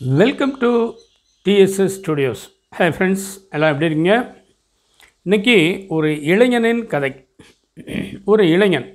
Welcome to DSS studios. Hi friends, எல்லாம் எப்படி இருக்கீங்க? இன்றைக்கி ஒரு இளைஞனின் கதை. ஒரு இளைஞன்,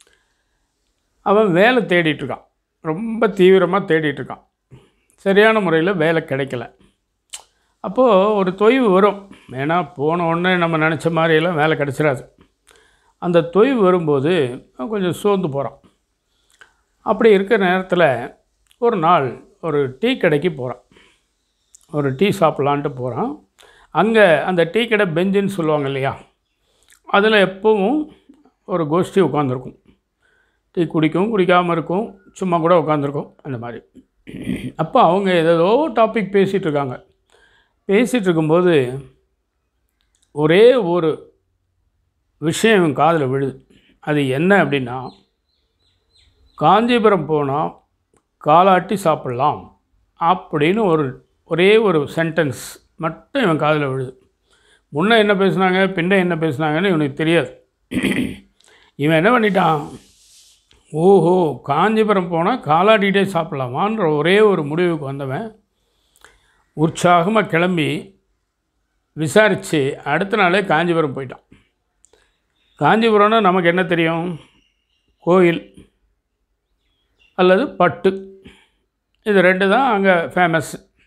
அவன் வேலை தேடிட்டுருக்கான். ரொம்ப தீவிரமாக தேடிட்டுருக்கான். சரியான முறையில் வேலை கிடைக்கல. அப்போது ஒரு தொய்வு வரும். ஏன்னா போன உடனே நம்ம நினச்ச மாதிரியெல்லாம் வேலை கிடச்சிடாது. அந்த தொய்வு வரும்போது அவன் கொஞ்சம் சோர்ந்து போகிறான். அப்படி இருக்கிற நேரத்தில் ஒரு நாள் ஒரு டீ கடைக்கு போகிறான். ஒரு டீ சாப்பிட்லான்ட்டு போகிறான். அங்கே அந்த டீ கடை பெஞ்சுன்னு சொல்லுவாங்க இல்லையா, அதில் எப்பவும் ஒரு கோஷ்டி உட்காந்துருக்கும். டீ குடிக்காமல் இருக்கும், சும்மா கூட உட்காந்துருக்கும், அந்த மாதிரி. அப்போ அவங்க ஏதோ டாபிக் பேசிகிட்டு இருக்காங்க. பேசிகிட்டு இருக்கும்போது ஒரே ஒரு விஷயம் இவன் காதில் விழுது. அது என்ன அப்படின்னா, காஞ்சிபுரம் போனால் காலாட்டி சாப்பிட்லாம் அப்படின்னு ஒரே ஒரு சென்டென்ஸ் மட்டும் இவன் காதில் விழுது. முன்னே என்ன பேசுனாங்க, பின்ன என்ன பேசுனாங்கன்னு இவனுக்கு தெரியாது. இவன் என்ன பண்ணிட்டான், ஓஹோ காஞ்சிபுரம் போனால் காலாட்டிகிட்டே சாப்பிட்லாமான்ற ஒரே ஒரு முடிவுக்கு வந்தவன் உற்சாகமாக கிளம்பி விசாரித்து அடுத்த நாளே காஞ்சிபுரம் போயிட்டான். காஞ்சிபுரம்னா நமக்கு என்ன தெரியும், கோயில் அல்லது பட்டு, இது ரெண்டு தான் அங்கே ஃபேமஸ்.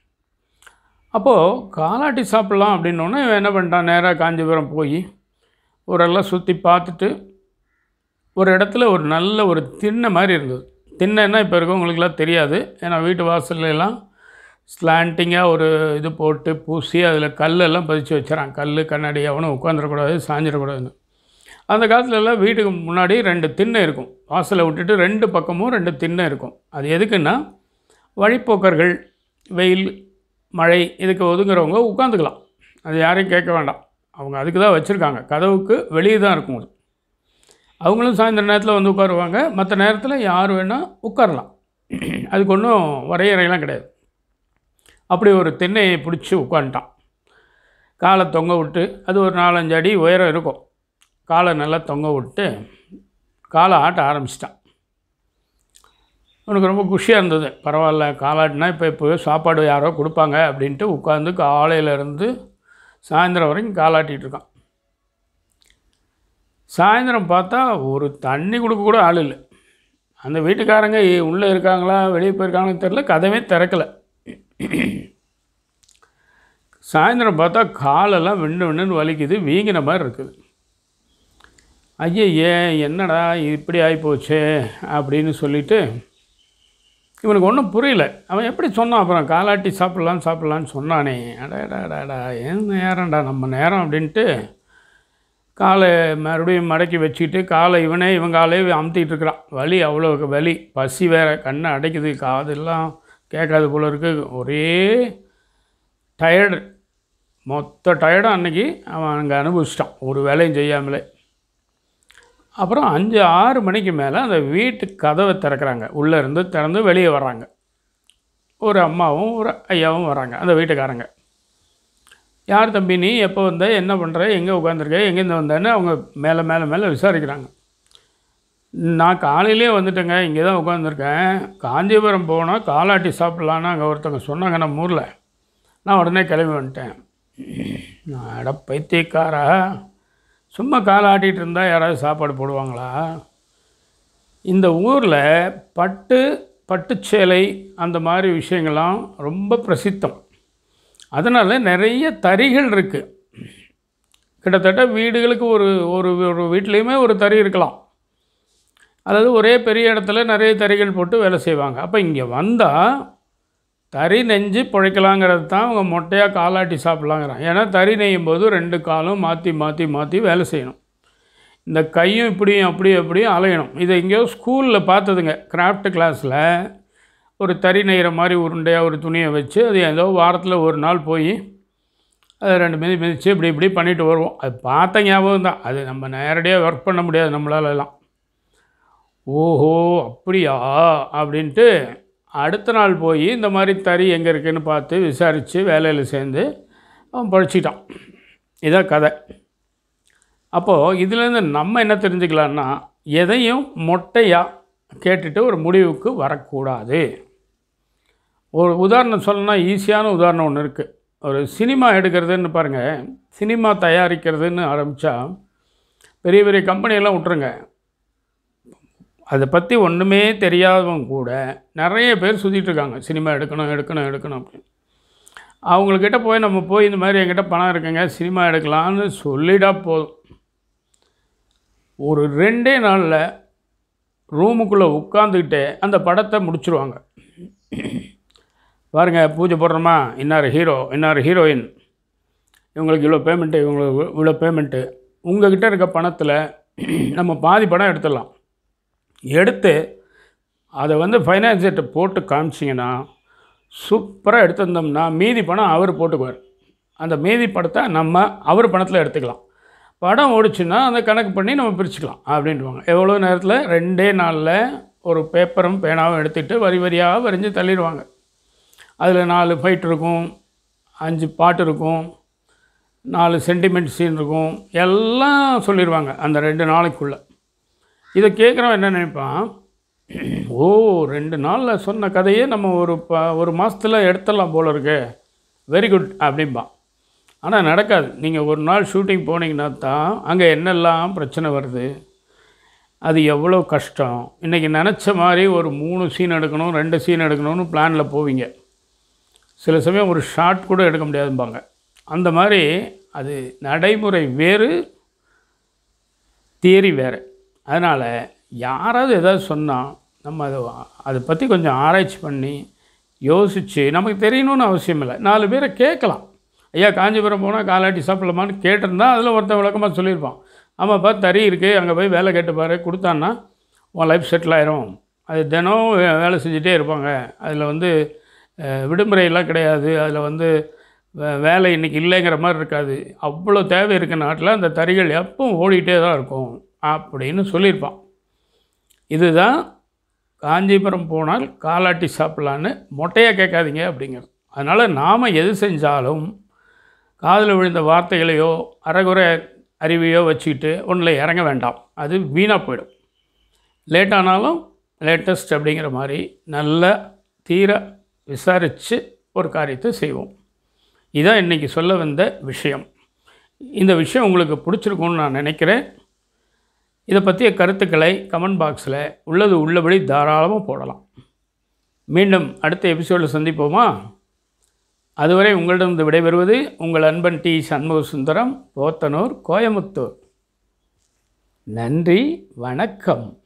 அப்போது காலாட்டி சாப்பிட்லாம் அப்படின்னோடனே இவன் என்ன பண்ணிட்டான், நேராக காஞ்சிபுரம் போய் ஊரெல்லாம் சுற்றி பார்த்துட்டு ஒரு இடத்துல ஒரு நல்ல ஒரு திண்ணை மாதிரி இருந்தது. திண்ணைன்னா இப்போ இருக்கவங்களுக்குலாம் தெரியாது, ஏன்னா வீட்டு வாசல்லாம் ஸ்லாண்டிங்காக ஒரு இது போட்டு பூசி அதில் கல்லெல்லாம் பதிச்சு வச்சுறான். கல் கண்ணாடி அவனும் உட்காந்துடக்கூடாது, சாஞ்சிடக்கூடாதுன்னு. அந்த காலத்துலலாம் வீட்டுக்கு முன்னாடி 2 திண்ணை இருக்கும். வாசலை விட்டுட்டு 2 பக்கமும் 2 திண்ணை இருக்கும். அது எதுக்குன்னா, வழிப்போக்கர்கள் வெயில் மழை இதுக்கு ஒதுங்குறவங்க உட்காந்துக்கலாம். அது யாரையும் கேட்க வேண்டாம், அவங்க அதுக்கு தான் வச்சுருக்காங்க. கதவுக்கு வெளியே தான் இருக்கும் அது. அவங்களும் சாயந்தர நேரத்தில் வந்து உட்காருவாங்க. மற்ற நேரத்தில் யார் வேணால் உட்காரலாம். அதுக்கு ஒன்றும் வரையறையெல்லாம் கிடையாது. அப்படி ஒரு திண்ணையை பிடிச்சி உட்காந்துட்டான். காலை தொங்க விட்டு, அது ஒரு 4-5 அடி உயரம் இருக்கும். காலை நல்லா தொங்க விட்டு காலை ஆட்ட ஆரம்பிச்சிட்டான். அவனுக்கு ரொம்ப குஷியாக இருந்தது. பரவாயில்ல, காலாட்டினா இப்போ சாப்பாடு யாரோ கொடுப்பாங்க அப்படின்ட்டு உட்காந்து காலையிலேருந்து சாயந்தரம் வரைக்கும் காலாட்டிகிட்டு இருக்கான். சாயந்தரம் பார்த்தா ஒரு தண்ணி கொடுக்க கூட ஆள் இல்லை. அந்த வீட்டுக்காரங்க உள்ளே இருக்காங்களா வெளியே போயிருக்காங்கன்னு தெரில, கதவே திறக்கலை. சாயந்தரம் பார்த்தா காலெல்லாம் விண்ணு வலிக்குது, வீங்கின மாதிரி இருக்குது. ஐயே என்னடா இப்படி ஆகிப்போச்சு அப்படின்னு சொல்லிவிட்டு இவனுக்கு ஒன்றும் புரியல. அவன் எப்படி சொன்னான், அப்புறம் காலாட்டி சாப்பிட்லான்னு சொன்னானே, அடாடாடாடா ஏன் நேரம்டா நம்ம நேரம் அப்படின்ட்டு காலை மறுபடியும் மடக்கி வச்சுக்கிட்டு காலை இவன் காலையே அமுத்திக்கிட்டு இருக்கிறான். வலி, அவ்வளோ வலி, பசி வேறு, கண்ணை அடைக்குது, காதெல்லாம் கேட்காது போல இருக்குது. ஒரே டயர்டு, மொத்த டயர்டும் அன்றைக்கி அவன் அங்கே அனுபவிச்சிட்டான், ஒரு வேலையும் செய்யாமலே. அப்புறம் 5-6 மணிக்கு மேலே அந்த வீட்டு கதவை திறக்கிறாங்க. உள்ளே இருந்து திறந்து வெளியே வர்றாங்க. ஒரு அம்மாவும் ஒரு ஐயாவும் வராங்க, அந்த வீட்டுக்காரங்க. யார் தம்பி நீ, எப்போ வந்த, என்ன பண்ணுற, எங்கே உட்காந்துருக்க, எங்கேருந்து வந்தேன்னு அவங்க மேலே விசாரிக்கிறாங்க. நான் காலையிலே வந்துட்டேங்க, இங்கே தான் உட்காந்துருக்கேன். காஞ்சிபுரம் போனால் காலாட்டி சாப்பிட்லான்னு அங்கே ஒருத்தவங்க சொன்னாங்க நம்ம ஊரில். நான் உடனே கிளம்பி வந்துட்டேன். அட பைத்தியக்காரா, சும்மா காலை ஆட்டிகிட்டு இருந்தால் யாராவது சாப்பாடு போடுவாங்களா? இந்த ஊரில் பட்டுச்சேலை அந்த மாதிரி விஷயங்கள்லாம் ரொம்ப பிரசித்தம். அதனால் நிறைய தறிகள் இருக்குது. கிட்டத்தட்ட வீடுகளுக்கு ஒரு வீட்லேயுமே ஒரு தறி இருக்கலாம். அதாவது ஒரே பெரிய இடத்துல நிறைய தறிகள் போட்டு வேலை செய்வாங்க. அப்போ இங்கே வந்தால் தறி நெஞ்சு பிழைக்கலாங்கிறது தான் அவங்க மொட்டையாக காலாட்டி சாப்பிட்லாங்கிறான். ஏன்னா தறி நெய்யும் போது 2 காலும் மாற்றி வேலை செய்யணும். இந்த கையும் இப்படியும் அப்படியும் அலையணும். இதை எங்கேயோ ஸ்கூலில் பார்த்ததுங்க, கிராஃப்ட் கிளாஸில் ஒரு தறி நெய்கிற மாதிரி உருண்டையாக ஒரு துணியை வச்சு அது ஏதோ வாரத்தில் ஒரு நாள் போய் அதை 2 மிதித்து இப்படி பண்ணிட்டு வருவோம். அது பார்த்த ஞாபகம் தான். அது நம்ம நேரடியாக ஒர்க் பண்ண முடியாது நம்மளாலலாம். ஓஹோ அப்படியா அப்படின்ட்டு அடுத்த நாள் போய் இந்த மாதிரி தறி எங்கே இருக்குதுன்னு பார்த்து விசாரித்து வேலையில் சேர்ந்து அவன் படிச்சிட்டான். இதான் கதை. அப்போது இதிலேருந்து நம்ம என்ன தெரிஞ்சுக்கலான்னா, எதையும் மொட்டையாக கேட்டுட்டு ஒரு முடிவுக்கு வரக்கூடாது. ஒரு உதாரணம் சொல்லணும்னா ஈஸியான உதாரணம் ஒன்று இருக்குது. ஒரு சினிமா எடுக்கிறதுன்னு பாருங்கள், சினிமா தயாரிக்கிறதுன்னு ஆரம்பித்தா பெரிய பெரிய கம்பெனியெல்லாம் விட்டுருங்க, அதை பற்றி ஒன்றுமே தெரியாதவங்க கூட நிறைய பேர் சுற்றிட்டுருக்காங்க, சினிமா எடுக்கணும் எடுக்கணும் எடுக்கணும் அப்படின்னு. அவங்கக்கிட்ட போய் நம்ம போய் இந்த மாதிரி என்கிட்ட பணம் இருக்குங்க, சினிமா எடுக்கலான்னு சொல்லிடா போதும், ஒரு 2 நாளில் ரூமுக்குள்ளே உட்காந்துக்கிட்டே அந்த படத்தை முடிச்சுருவாங்க. பாருங்கள், பூஜை போடுறோமா, இன்னார் ஹீரோ இன்னார் ஹீரோயின், இவங்களுக்கு இவ்வளோ பேமெண்ட்டு, இவங்களுக்கு இவ்வளோ பேமெண்ட்டு, உங்கள்கிட்ட இருக்க பணத்தில் நம்ம பாதி படம் எடுத்துடலாம். எடுத்து அதை வந்து ஃபைனான்சியர்கிட்ட போட்டு காமிச்சிங்கன்னா சூப்பராக எடுத்திருந்தோம்னா மீதி பணம் அவர் போட்டுக்குவார். அந்த மீதி படத்தை நம்ம அவர் பணத்தில் எடுத்துக்கலாம். படம் ஓடிச்சுன்னா அந்த கணக்கு பண்ணி நம்ம பிரிச்சுக்கலாம் அப்படின்ட்டுவாங்க. எவ்வளோ நேரத்தில் 2 நாளில் ஒரு பேப்பரும் பேனாவும் எடுத்துகிட்டு வரி வரியாக வரைஞ்சி தள்ளிடுவாங்க. அதில் 4 ஃபைட் இருக்கும், 5 பாட்டு இருக்கும், 4 சென்டிமெண்ட் சீன் இருக்கும், எல்லாம் சொல்லிடுவாங்க அந்த 2 நாளைக்குள்ளே. இதை கேட்குறவன் என்ன நினைப்பான், ஓ 2 நாளில் சொன்ன கதையே நம்ம ஒரு மாதத்தில் எடுத்துடலாம் போல இருக்கு, வெரி குட் அப்படிம்பான். ஆனால் நடக்காது. நீங்கள் ஒரு நாள் ஷூட்டிங் போனீங்கன்னா தான் அங்கே என்னெல்லாம் பிரச்சனை வருது, அது எவ்வளோ கஷ்டம். இன்றைக்கி நினச்ச மாதிரி ஒரு 3 சீன் எடுக்கணும், 2 சீன் எடுக்கணும்னு பிளானில் போவீங்க. சில சமயம் ஒரு ஷாட் கூட எடுக்க முடியாதும்பாங்க. அந்த மாதிரி அது நடைமுறை வேறு, தியரி வேறு. அதனால் யாராவது எதாவது சொன்னால் நம்ம அதை பற்றி கொஞ்சம் ஆராய்ச்சி பண்ணி யோசித்து, நமக்கு தெரியணும்னு அவசியம் இல்லை, 4 பேரை கேட்கலாம். ஐயா காஞ்சிபுரம் போனால் காலாட்டி சாப்பிடலாமான்னு கேட்டிருந்தா அதில் ஒருத்தன் விளக்கமாக சொல்லியிருப்பான். ஆமாப்பா தறி இருக்குது, அங்கே போய் வேலை கேட்டுப்பார், கொடுத்தான்னா உன் லைஃப் செட்டில் ஆயிரும். அது தினம் வேலை செஞ்சுட்டே இருப்பாங்க, அதில் வந்து விடுமுறையெல்லாம் கிடையாது, அதில் வந்து வேலை இன்றைக்கி இல்லைங்கிற மாதிரி இருக்காது, அவ்வளோ தேவை இருக்க நாட்டில் அந்த தறிகள் எப்பவும் ஓடிக்கிட்டே தான் இருக்கும் அப்படின்னு சொல்லியிருப்பான். இதுதான் காஞ்சிபுரம் போனால் காலாட்டி சாப்பிட்லான்னு மொட்டையாக கேட்காதீங்க அப்படிங்கிறது. அதனால் நாம் எது செஞ்சாலும் காதில் விழுந்த வார்த்தைகளையோ அரைகுறை அறிவையோ வச்சுக்கிட்டு ஒன்றில் இறங்க வேண்டாம், அது வீணாக போயிடும். லேட்டானாலும் லேட்டஸ்ட் அப்படிங்கிற மாதிரி நல்ல தீர விசாரித்து ஒரு காரியத்தை செய்வோம். இதுதான் இன்றைக்கி சொல்ல வந்த விஷயம். இந்த விஷயம் உங்களுக்கு பிடிச்சிருக்கும்னு நான் நினைக்கிறேன். இதை பற்றிய கருத்துக்களை கமெண்ட் பாக்ஸில் உள்ளது உள்ளபடி தாராளமாக போடலாம். மீண்டும் அடுத்த எபிசோடில் சந்திப்போமா? அதுவரை உங்களிடம் விடைபெறுவது உங்கள் அன்பன் டி. சண்முக சுந்தரம், போத்தனூர், கோயமுத்தூர். நன்றி, வணக்கம்.